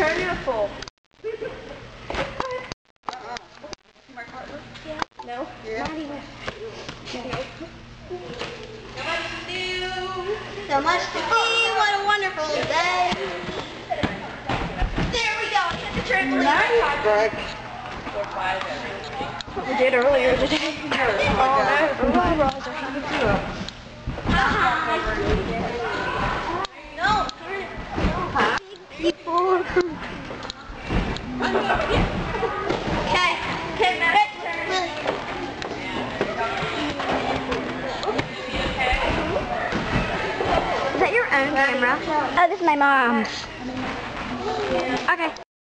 turn it full. No? Yeah. Not even. So much to see, what a wonderful day. There we go, hit the trampoline. Nice, Greg. We did earlier today. No, people. Okay, Matt. Is that your own camera? Oh, this is my mom's. Okay.